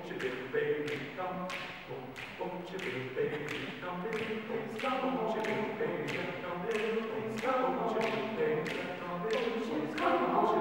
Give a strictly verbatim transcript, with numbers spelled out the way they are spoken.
won't you little baby come? Won't, won't you little baby come? Won't stop, won't you little baby come? Won't stop, won't you little baby come? Won't stop, won't you